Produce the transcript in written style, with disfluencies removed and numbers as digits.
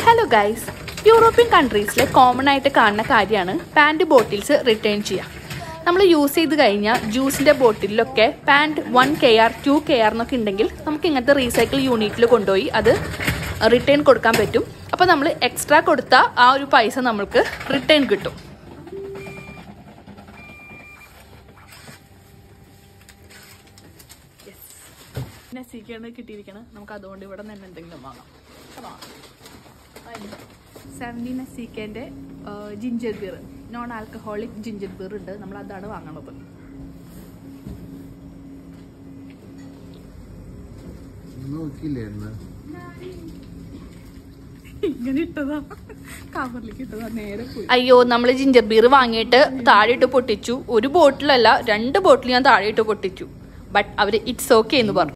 Hello guys, European കൺട്രീസിലെ common ആയിട്ട് കാണുന്ന കാര്യമാണ് പാൻറ് ബോട്ടിൽസ് റിട്ടേൺ ചെയ്യുക. നമ്മൾ യൂസ് ചെയ്ത് കഴിഞ്ഞാൽ ജ്യൂസിൻ്റെ ബോട്ടിലൊക്കെ പാൻറ് 1 kr 2 kr എന്നൊക്കെ ഉണ്ടെങ്കിൽ നമുക്ക് ഇങ്ങനത്തെ റീസൈക്കിൾ യൂണിറ്റിൽ കൊണ്ടുപോയി അത് റിട്ടേൺ കൊടുക്കാൻ പറ്റും. അപ്പോൾ നമ്മൾ എക്സ്ട്രാ കൊടുത്ത ആ ഒരു പൈസ നമുക്ക് റിട്ടേൺ കിട്ടും. നസീക്കാണ് കിട്ടിയിരിക്കണം. നമുക്ക് അതുകൊണ്ട് ഇവിടെ നിന്ന് എന്തെങ്കിലും വാങ്ങാം. 70 നസീക്കേൻ്റെ ginger beer, non alcoholic ginger beer ഉണ്ട്. നമ്മൾ അതാണ് വാങ്ങണത്. ഇങ്ങനെ ഇട്ടതാ, കവറിലേക്ക് ഇട്ടതാ, നേരെ പോയി. അയ്യോ, നമ്മൾ ജിഞ്ചർ ബീർ വാങ്ങിയിട്ട് താഴെ ഇട്ട് പൊട്ടിച്ചു. ഒരു ബോട്ടിലല്ല 2 ബോട്ടിൽ ഞാൻ താഴെ ഇട്ട് പൊട്ടിച്ചു. ബട്ട് അവർ ഇറ്റ്സ് ഓക്കെ എന്ന് പറഞ്ഞു.